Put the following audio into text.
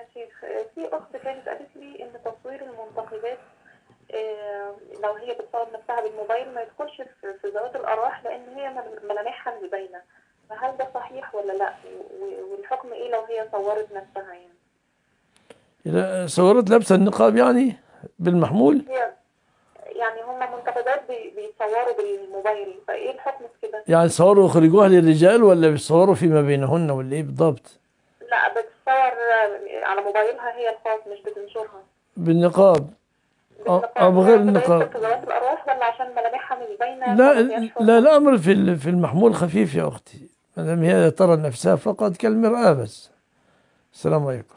شيخ، في أخت كانت قالت لي إن تصوير المنتقبات لو هي بتصور نفسها بالموبايل ما يدخلش في ذوات الأرواح، لأن هي ملامحها مش باينة. فهل ده صحيح ولا لأ؟ والحكم إيه لو هي صورت نفسها يعني؟ إذا صورت لابسة النقاب يعني بالمحمول؟ هي يعني هم منتقبات بيتصوروا بالموبايل، فإيه الحكم في كده؟ يعني صوروا يخرجوها للرجال ولا بيصوروا فيما بينهن ولا ايه بالضبط؟ لا، بتصور على موبايلها هي الخاص، مش بتنشرها. بالنقاب أو بالنقاب، بغير هل كده يدخل النقاب؟ في ذوات الأرواح ولا عشان ملامحها مش باينة لا فما فيهاش لا، حرمة؟ الأمر في المحمول خفيف يا أختي، ما دام هي ترى نفسها فقط كالمرآة بس. السلام عليكم.